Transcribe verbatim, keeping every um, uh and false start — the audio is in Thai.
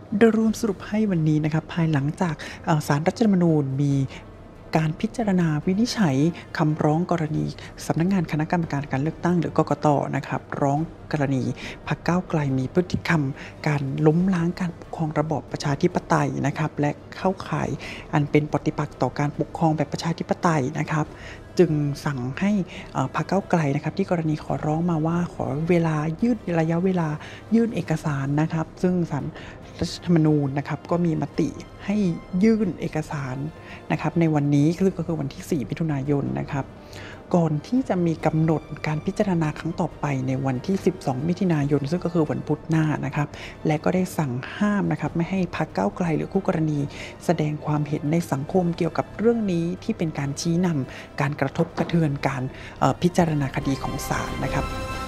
โดยรวมสรุปให้วันนี้นะครับภายหลังจากศาลรัฐธรรมนูญมีการพิจารณาวินิจฉัยคำร้องกรณีสำนักงานคณะกรรมการการเลือกตั้งหรือกกตนะครับร้องกรณีพรรคก้าวไกลมีพฤติกรรมการล้มล้างการปกครองระบอบประชาธิปไตยนะครับและเข้าข่ายอันเป็นปฏิปักษ์ต่อการปกครองแบบประชาธิปไตยนะครับจึงสั่งให้พรรคก้าวไกลนะครับที่กรณีขอร้องมาว่าขอเวลายืดระยะเวลายื่นเอกสารนะครับซึ่งศาลรัฐธรรมนูญนะครับก็มีมติให้ยื่นเอกสารนะครับในวันนี้ซึ่งก็คือวันที่สี่มิถุนายนนะครับก่อนที่จะมีกำหนดการพิจารณาครั้งต่อไปในวันที่สิบสองมิถุนายนซึ่งก็คือวันพุธหน้านะครับและก็ได้สั่งห้ามนะครับไม่ให้พรรคก้าวไกลหรือคู่กรณีแสดงความเห็นในสังคมเกี่ยวกับเรื่องนี้ที่เป็นการชี้นำการกระทบกระเทือนการพิจารณาคดีของศาลนะครับ